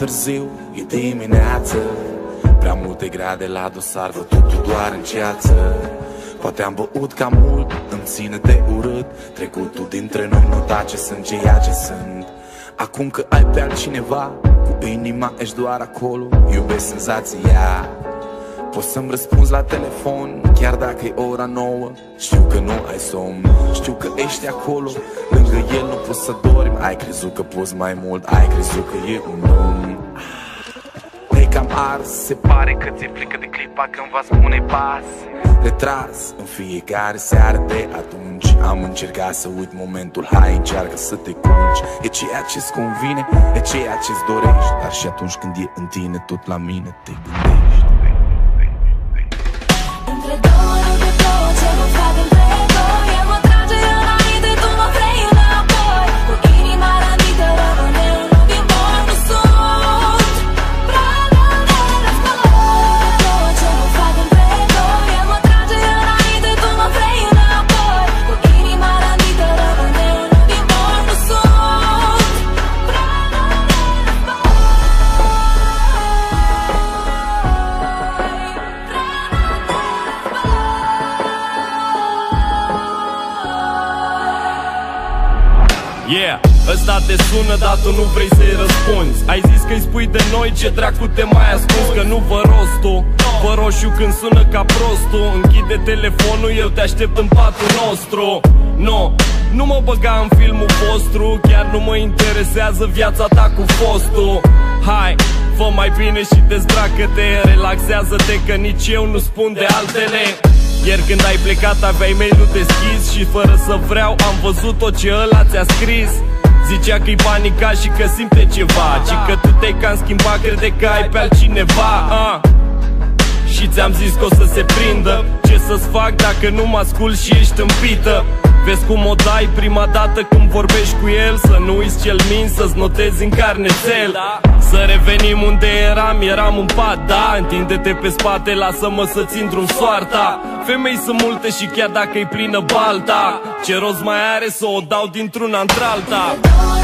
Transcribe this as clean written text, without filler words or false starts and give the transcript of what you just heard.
târziu, e dimineață. Prea multe grade la dosar, văd totul doar în ceață. Poate am băut cam mult, îmi ține de urât. Trecutul dintre noi nu tace, sunt ceea ce sunt. Acum că ai pe altcineva, cu inima ești doar acolo. Iubesc senzația. Poți să-mi răspunzi la telefon, chiar dacă e ora 9. Știu că nu ai somn, știu că ești acolo. Lângă el nu poți să dormi. Ai crezut că poți mai mult, ai crezut că e un om. Te-ai cam ars, se pare că ți-e frică de clipa când va spune pas. Retras în fiecare seară de atunci. Am încercat să uit momentul, hai încearcă să te culci. E ceea ce-ți convine, e ceea ce-ți dorești. Dar și atunci când e în tine, tot la mine te gândești. Între două, între două, ce mă fac între doi. Eu mă trage înainte, tu mă vrei înapoi. Cu inima rănită rămâne un loc din bol, nu sunt pradă de război. Două, ce mă fac între doi. Eu mă trage înainte, tu mă vrei înapoi. Cu inima rănită rămâne un loc din bol, nu sunt pradă de război. Yeah, ăsta te sună, dar tu nu vrei să-i răspunzi. Ai zis că-i spui de noi, ce dracu te mai ascunzi? Că nu vă rostul, fă roșu când sună ca prostul. Închide telefonul, eu te aștept în patul nostru. No, nu mă băga în filmul vostru, chiar nu mă interesează viața ta cu fostul. Hai, fă mai bine și dezbracă-te, relaxează-te că nici eu nu spun de altele. Ieri când ai plecat aveai mail-ul deschis și fără să vreau am văzut tot ce ăla ți-a scris. Zicea că-i panica și că simte ceva, ci că tu te-ai cam schimbat, crede că ai pe altcineva. Și ți-am zis că o să se prindă. Ce să-ți fac dacă nu mă ascult și ești împită? Vezi cum o dai prima dată când vorbești cu el. Să nu uiți cel min, să-ți notezi în carnețel. Să revenim unde eram în pat, da. Întinde-te pe spate, lasă-mă să-ți intru în soarta. Femei sunt multe și chiar dacă-i plină balta, ce rost mai are să o dau dintr-una într-alta?